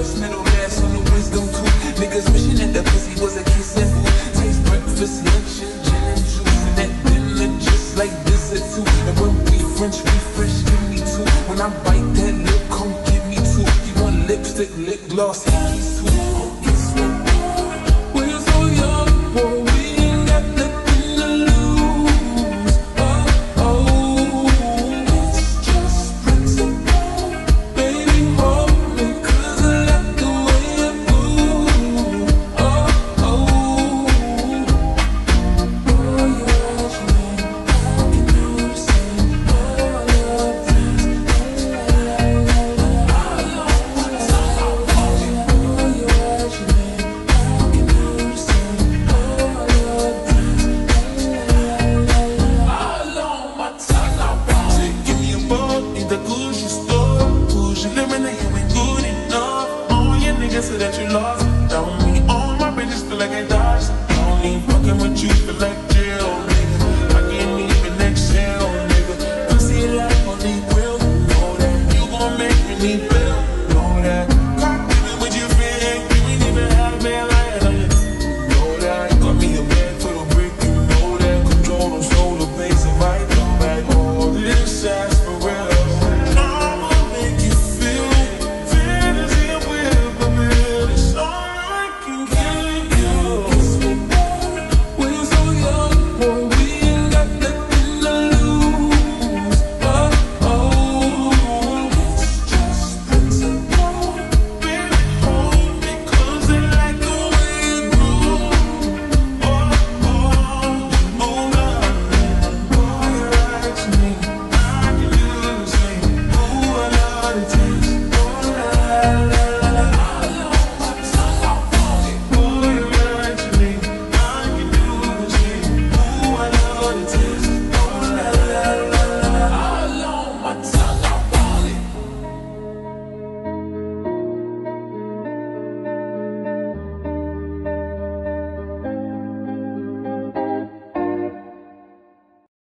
first middle last on the wisdom tooth. Niggas wishing that the pussy was a kiss and boo. Taste breakfast, lunch, and gin and juice. And that dinner just like dessert too. And when we French refresh, give me two. When I bite that lip, come give me two. You want lipstick, lip gloss, hands too. We're so young, boy, we ain't got nothing to lose. Oh, oh, it's just principle. Baby, hold me, 'cause I like the way you move. Oh, oh, oh, you're dreaming. I can do the same. Oh, you're dreaming. So that you lost